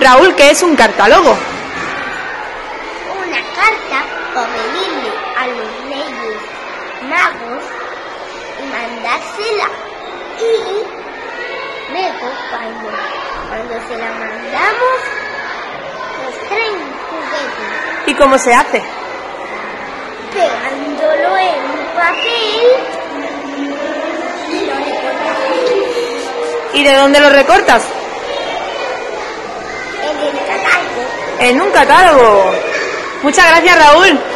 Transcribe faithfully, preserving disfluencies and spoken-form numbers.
Raúl, ¿qué es un cartálogo? Una carta para pedirle a los Reyes Magos y mandársela. Y luego, cuando, cuando se la mandamos, nos traen juguetes. ¿Y cómo se hace? Pegándolo en un papel y lo recortamos. ¿Y de dónde lo recortas? En el catálogo. En un catálogo. Muchas gracias, Raúl.